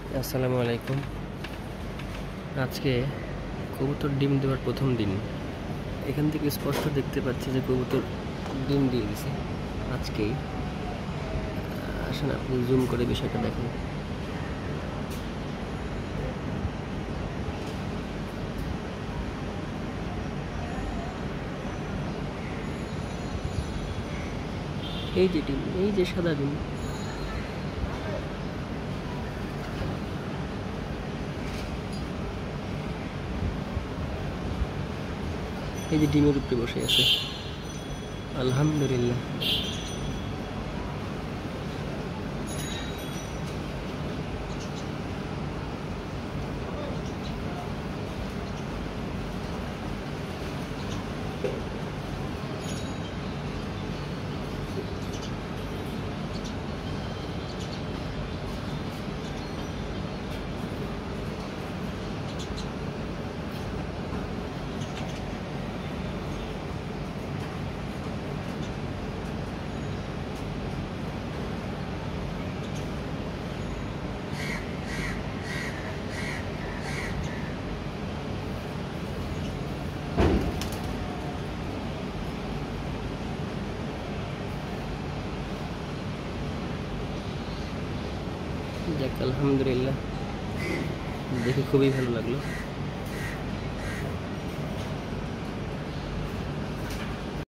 আসসালামু আলাইকুম। আজকে কবুতর ডিম দেওয়ার প্রথম দিন। এখান থেকে স্পষ্ট দেখতে পাচ্ছি যে কবুতর ডিম দিয়ে দিছে আজকেই। আসলে আপনি জুম করে বিষয়টা দেখেন। এই যে ডিম, এই যে সাদা ডিম। এই যে ডিমের উপরে বসে আছে। আলহামদুলিল্লাহ। যাক আলহামদুলিল্লাহ, দেখে খুবই ভালো লাগলো।